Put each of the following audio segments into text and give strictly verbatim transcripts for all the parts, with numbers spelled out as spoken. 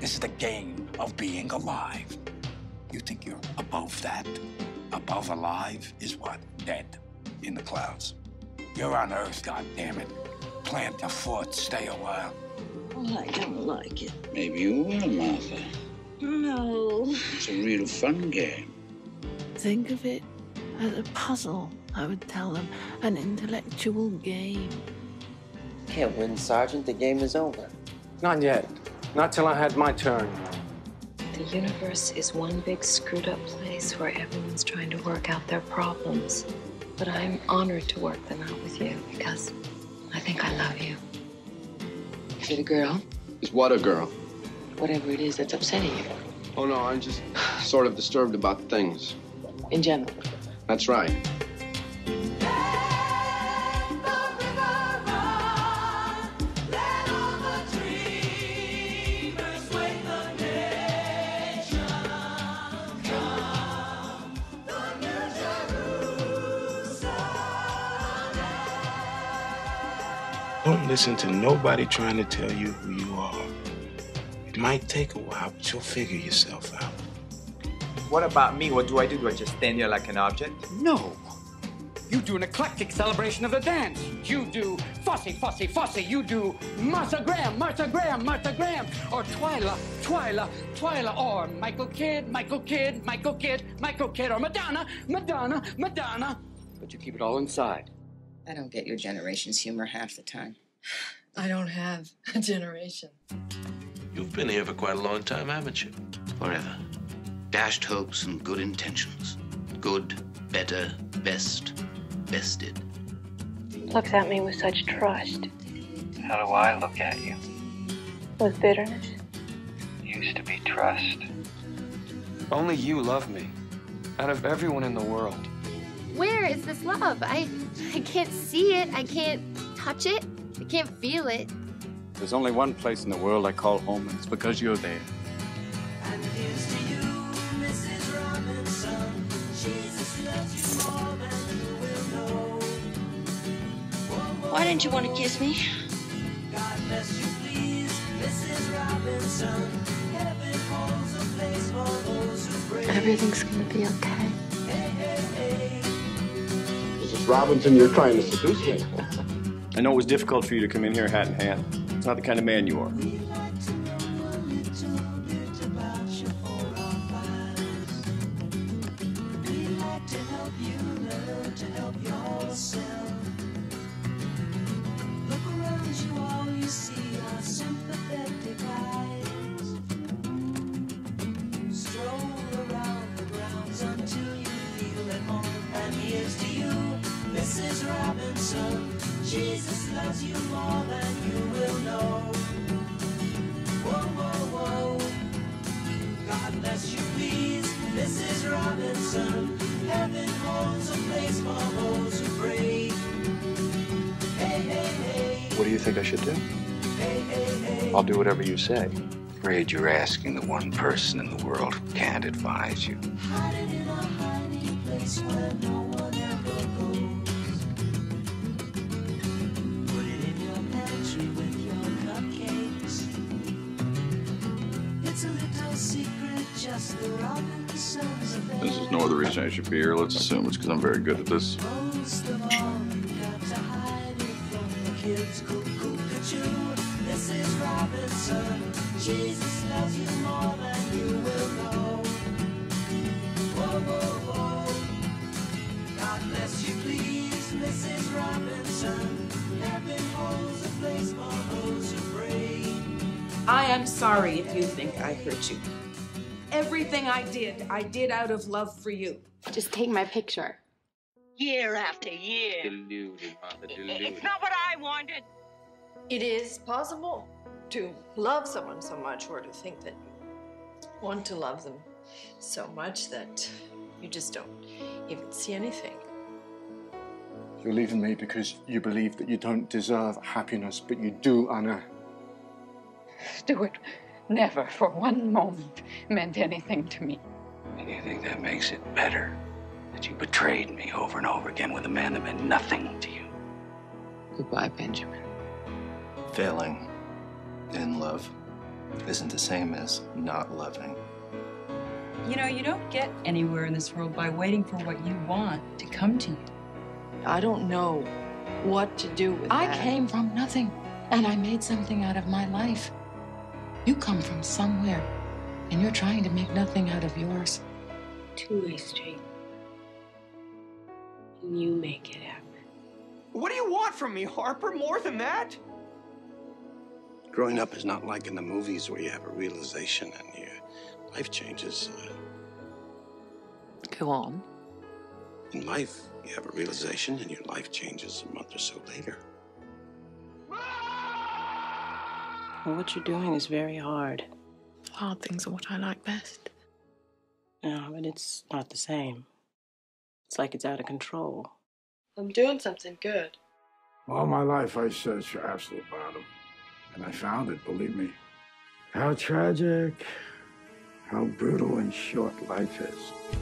This is the game of being alive. You think you're above that? Above alive is what? Dead in the clouds. You're on Earth, goddammit. Plant a foot, stay a while. Well, I don't like it. Maybe you will, Martha. No. It's a real fun game. Think of it as a puzzle, I would tell them. An intellectual game. Can't win, Sergeant. The game is over. Not yet. Not till I had my turn. The universe is one big screwed up place where everyone's trying to work out their problems. But I'm honored to work them out with you because I think I love you. Is it a girl? Is what a girl? Whatever it is that's upsetting you. Oh, no, I'm just sort of disturbed about things. In general? That's right. Don't listen to nobody trying to tell you who you are. It might take a while, but you'll figure yourself out. What about me? What do I do? Do I just stand there like an object? No. You do an eclectic celebration of the dance. You do Fussy, Fussy, Fussy. You do Martha Graham, Martha Graham, Martha Graham. Or Twyla, Twyla, Twyla. Or Michael Kidd, Michael Kidd, Michael Kidd, Michael Kidd. Or Madonna, Madonna, Madonna. But you keep it all inside. I don't get your generation's humor half the time. I don't have a generation. You've been here for quite a long time, haven't you? Forever. Dashed hopes and good intentions. Good, better, best, bested. Looks at me with such trust. How do I look at you? With bitterness. Used to be trust. Only you love me. Out of everyone in the world. Where is this love? I I can't see it. I can't touch it. I can't feel it. There's only one place in the world I call home, and it's because you're there. And here's to you, Missus Robinson. Jesus loves you more than you will know. Why didn't you want to kiss me? God bless you, please, Missus Robinson. Heaven holds a place for those who pray. Everything's gonna be okay. Hey, hey, hey. Missus Robinson, you're trying to seduce me. I know it was difficult for you to come in here hat in hand. It's not the kind of man you are. We like to know a little bit about you for our files. We like to help you learn to help yourself. Look around you, all you see are sympathetic eyes. Stroll around the grounds until you feel at home. And here's to you, Missus Robinson. Jesus loves you more than you will know. Whoa, whoa, whoa. God bless you, please, Missus Robinson. Heaven holds a place for those who pray. Hey, hey, hey. What do you think I should do? Hey, hey, hey. I'll do whatever you say. Afraid you're asking the one person in the world who can't advise you. Hiding in a hiding place where no one ever goes. Put it in your pantry with your cupcakes. It's a little secret, just the Robinsons affair. This is no other reason I should be here. Let's assume it's because I'm very good at this. Most of all, you got to hide it from the kids. Cuckoo-cuckoo, Missus Robinson. Jesus loves you more than you will know. Whoa, whoa, whoa. God bless you, please, Missus Robinson. Heaven holds a place for those who pray. I am sorry if you think I hurt you. Everything I did, I did out of love for you. Just take my picture. Year after year. Deluded, Martha, deluded. It's not what I wanted. It is possible to love someone so much, or to think that you want to love them so much that you just don't even see anything. You're leaving me because you believe that you don't deserve happiness, but you do, Anna. Stuart never for one moment meant anything to me. And you think that makes it better? That you betrayed me over and over again with a man that meant nothing to you? Goodbye, Benjamin. Failing in love isn't the same as not loving. You know, you don't get anywhere in this world by waiting for what you want to come to you. I don't know what to do with I that. came from nothing, and I made something out of my life. You come from somewhere, and you're trying to make nothing out of yours. Two-way street. And you make it happen. What do you want from me, Harper? More than that? Growing up is not like in the movies where you have a realization and your life changes. Uh, Go on. in life, you have a realization and your life changes a month or so later. Well, what you're doing is very hard. Hard things are what I like best. No, but it's not the same. It's like it's out of control. I'm doing something good. All my life I searched for absolute bottom. And I found it, believe me. How tragic, how brutal and short life is.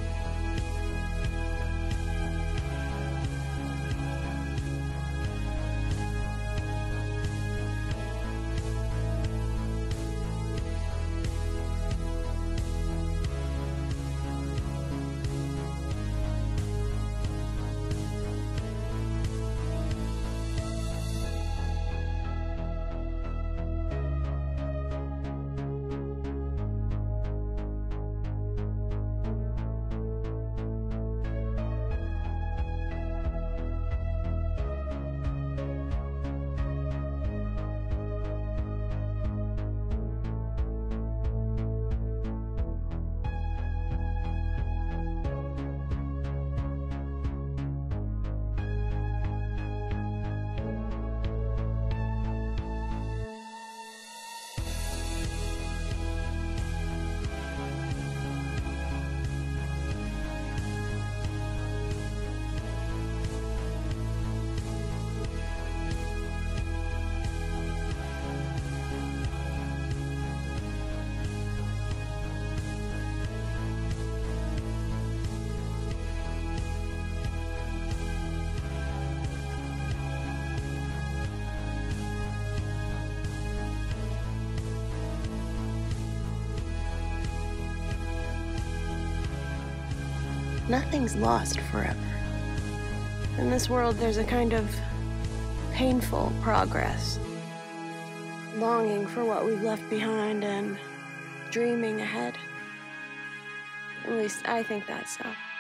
Nothing's lost forever. In this world, there's a kind of painful progress. Longing for what we've left behind and dreaming ahead. At least I think that's so.